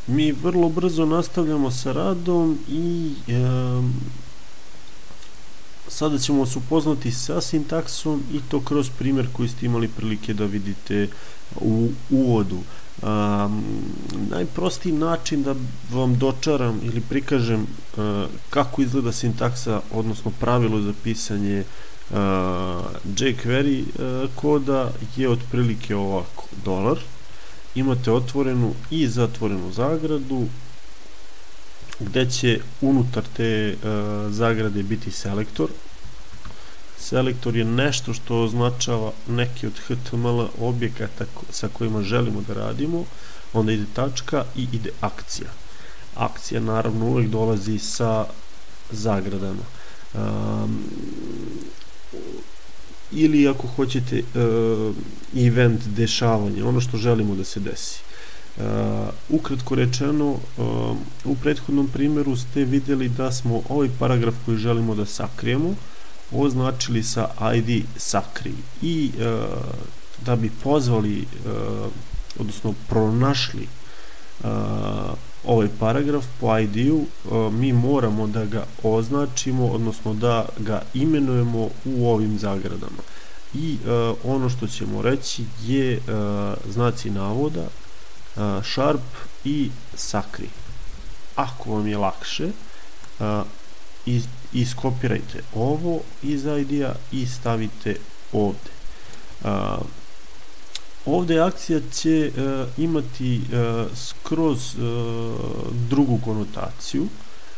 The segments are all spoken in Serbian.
Mi vrlo brzo nastavljamo sa radom i sada ćemo se upoznati sa sintaksom i to kroz primjer koji ste imali prilike da vidite u uvodu. Najprostiji način da vam dočaram ili prikažem kako izgleda sintaksa, odnosno pravilo za pisanje jQuery koda je otprilike ovako: $, imate otvorenu i zatvorenu zagradu, gde će unutar te zagrade biti selektor. Selektor je nešto što označava neki od HTML objekata sa kojima želimo da radimo. Onda ide tačka i ide akcija. Akcija naravno uvek dolazi sa zagradama. Ili ako hoćete event, dešavanje, ono što želimo da se desi. Ukratko rečeno, u prethodnom primjeru ste vidjeli da smo ovaj paragraf koji želimo da sakrijemo označili sa ID sakri i da bi pozvali, odnosno pronašli ovaj paragraf po ID-u, mi moramo da ga označimo, odnosno da ga imenujemo u ovim zagradama. I ono što ćemo reći je znaci navoda, sharp i sakri. Ako vam je lakše, iskopirajte ovo iz ID-a i stavite ovde. Ovde akcija će imati skroz drugu konotaciju.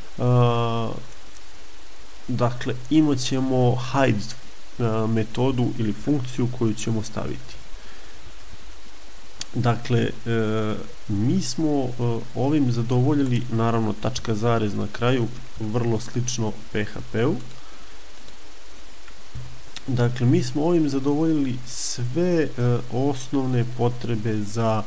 Dakle, imat ćemo hide metodu ili funkciju koju ćemo staviti. Dakle, mi smo ovim zadovoljili, naravno tačka zarez na kraju, vrlo slično PHP-u. Dakle, mi smo ovim zadovoljili sve osnovne potrebe za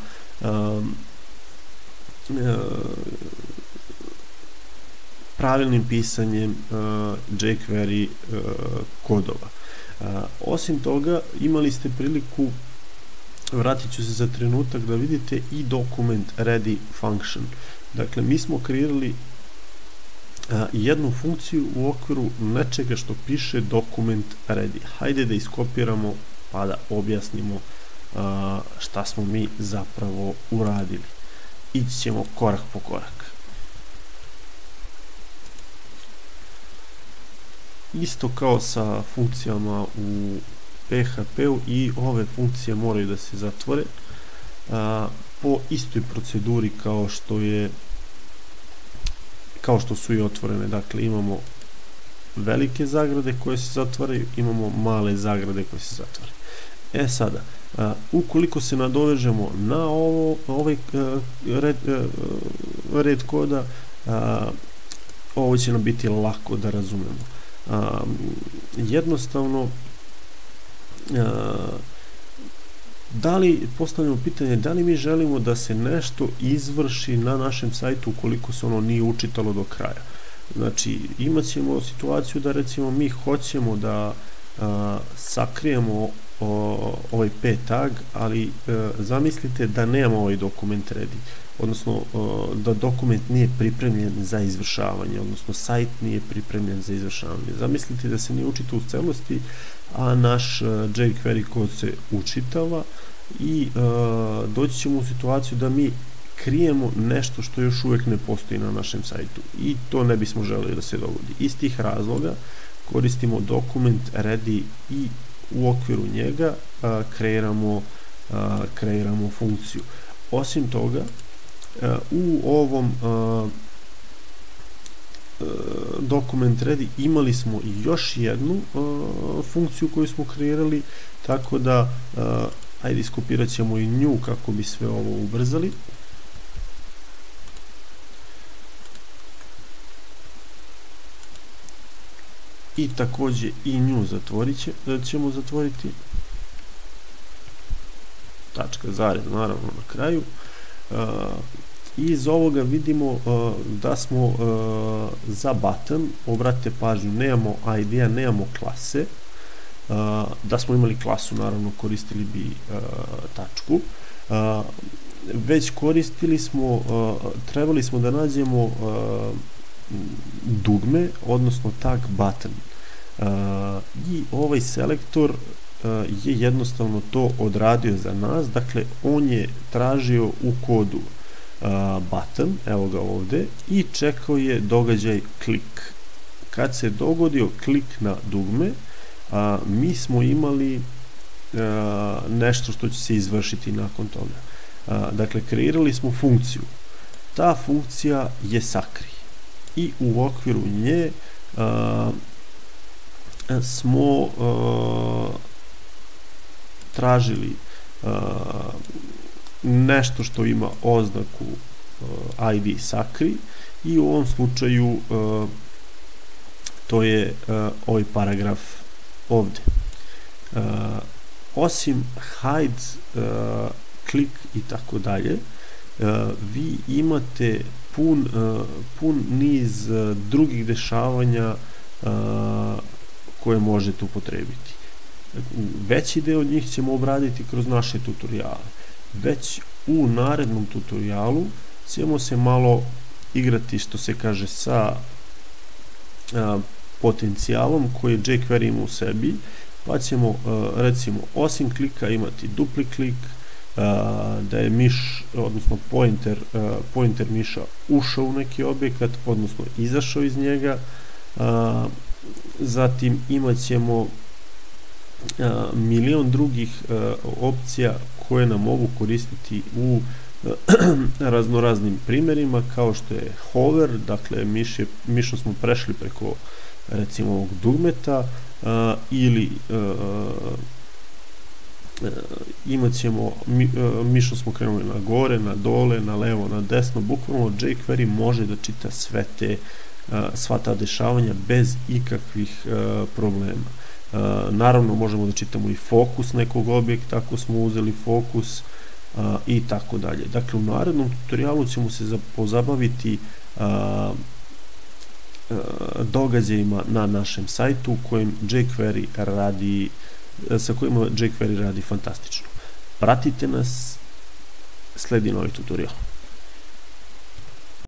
pravilnim pisanjem jQuery kodova. Osim toga, imali ste priliku, vratit ću se za trenutak, da vidite i document ready function. Dakle, mi smo kreirali jednu funkciju u okviru nečega što piše document ready. Hajde da iskopiramo pa da objasnimo šta smo mi zapravo uradili. Ići ćemo korak po korak. Isto kao sa funkcijama u PHP-u, i ove funkcije moraju da se zatvore po istoj proceduri kao što su i otvorene. Dakle, imamo velike zagrade koje se zatvaraju, imamo male zagrade koje se zatvaraju. Sada, ukoliko se nadovežemo na ovaj red koda, ovo će nam biti lako da razumemo. Jednostavno, postavljamo pitanje da li mi želimo da se nešto izvrši na našem sajtu ukoliko se ono nije učitalo do kraja. Znači, imat ćemo situaciju da recimo mi hoćemo da sakrijemo ovaj p tag, ali zamislite da nemamo ovaj dokument ready, odnosno da dokument nije pripremljen za izvršavanje, odnosno sajt nije pripremljen za izvršavanje. Zamislite da se nije učitao u celosti, a naš jQuery kod se učitava, i doći ćemo u situaciju da mi krijemo nešto što još uvek ne postoji na našem sajtu, i to ne bismo želeli da se dogodi. Iz tih razloga koristimo dokument ready i u okviru njega kreiramo funkciju. Osim toga, u ovom dokument ready imali smo i još jednu funkciju koju smo kreirali, tako da ajde iskopirat ćemo i nju kako bi sve ovo ubrzali. I takođe i nju ćemo zatvoriti. Tačka, zarez, naravno na kraju. Iz ovoga vidimo da smo za button, obratite pažnju, nemamo ID-a, nemamo klase. Da smo imali klasu, naravno koristili bi tačku. već koristili smo, trebali smo da nađemo dugme, odnosno tag button. I ovaj selektor je jednostavno to odradio za nas, dakle on je tražio u kodu button, evo ga ovde, i čekao je događaj klik. Kad se dogodio klik na dugme, mi smo imali nešto što će se izvršiti nakon toga. Dakle, kreirali smo funkciju. Ta funkcija je sakri i u okviru nje smo tražili nešto što ima oznaku ID sakri i u ovom slučaju to je ovaj paragraf ovde. Osim hide, klik i tako dalje, vi imate pun niz drugih dešavanja koje možete upotrebiti. Veći deo njih ćemo obraditi kroz naše tutoriale. Već u narednom tutorialu ćemo se malo igrati, što se kaže, sa potencijalom koji jQuery ima u sebi, pa ćemo recimo osim klika imati dupli klik, da je miš, odnosno pointer miša ušao u neki objekat, odnosno izašao iz njega. Zatim imat ćemo milion drugih opcija koje nam mogu koristiti u raznoraznim primjerima, kao što je hover, dakle mišom smo prešli preko recimo ovog dugmeta, ili imat ćemo, mišom smo krenuli na gore, na dole, na levo, na desno, bukvalno jQuery može da čita sva ta dešavanja bez ikakvih problema. Naravno možemo da čitamo i fokus nekog objekta ako smo uzeli fokus i tako dalje. Dakle, u narednom tutorialu ćemo se pozabaviti događajima na našem sajtu sa kojima jQuery radi fantastično. Pratite nas, sledi novi tutorial.